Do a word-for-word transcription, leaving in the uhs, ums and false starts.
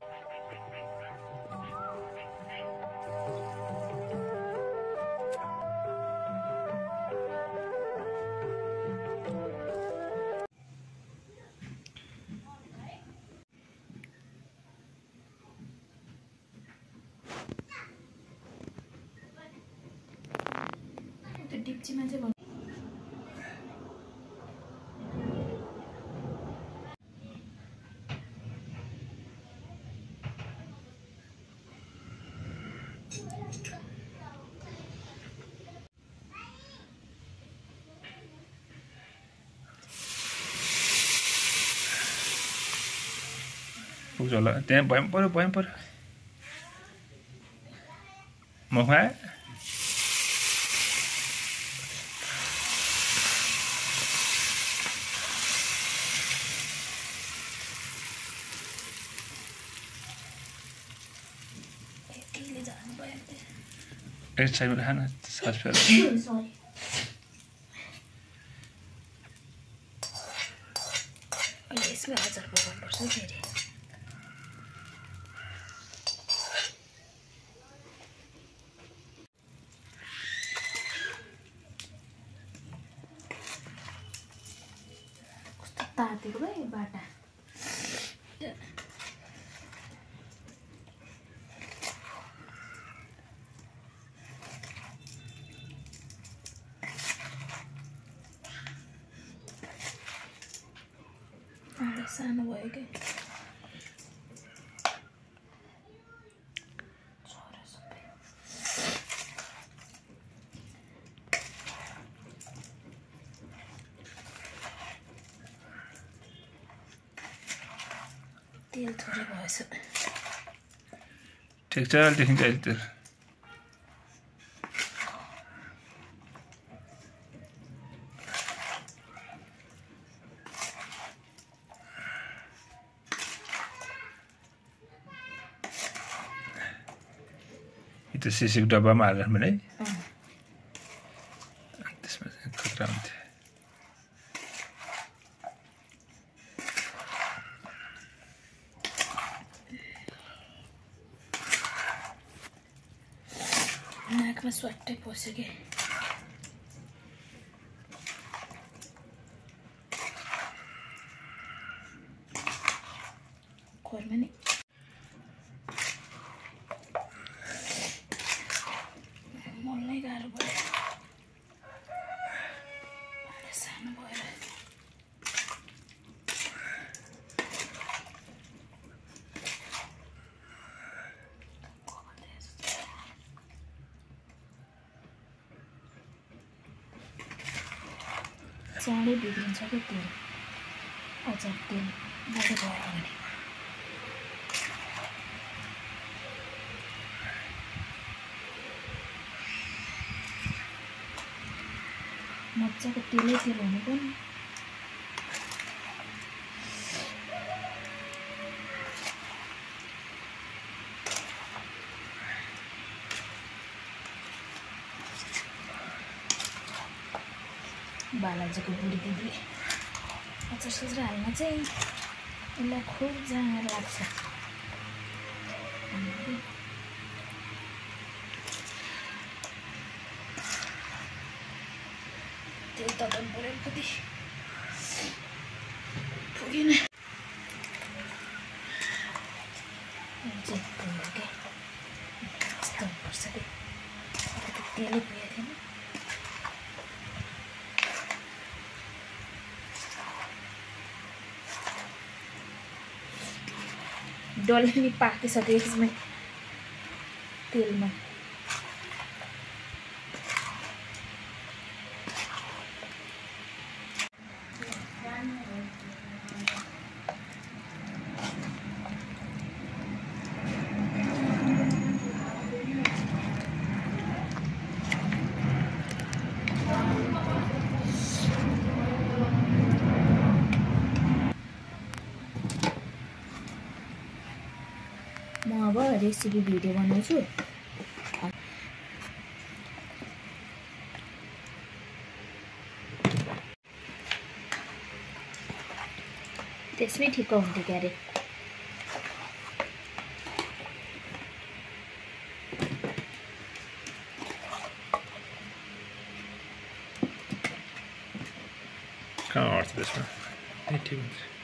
डिप्चीमा चाहिँ भन्नु पुग्छ होला त्यहाँ भए पनि पऱ्यो भए पनि पऱ्यो मुखमा एक साइडमा खाना सास फेर सरी अहिले यसमा अचार पकाउनुपर्छ फेरि कस्तो तातेको भाइ बाटा सानो भयो क्या छोरा सबै तेल थोरै भएछ ठिक छ अहिले देखिन्छ अहिले तेल त्यो सिसीको डब्बामा हालेर भने त्यसमा चाहिँ खतरा हुन्थ्यो नाकमा स्वाट्टै पस्यो कि खोरमा नि मलाई गाह्रो भयो सानो भएर चाँडै बिग्रिन्छ क्या तेल अचार तेल बढी भयो भने मजाको तेलै तेल हुनु पनि बालाजीको बुढी दिदी अचार सचार हाल्न चाहिँ उसलाई खुब जाँगर लाग्छ तेल तताउनु पऱ्यो कति पुगेन चाहिँ पुग्यो क्या यस्तो हुनुपर्छ कि तेलै पुगेको थिएन डल्लै नि पाकिसक्यो यसमै तेलमा म अब रेसिपी भिडियो बनाउँछु त्यसमै ठिक्क हुन्थ्यो क्यारे कहाँ अट्छ त्यसमा ए ठिक हुन्छ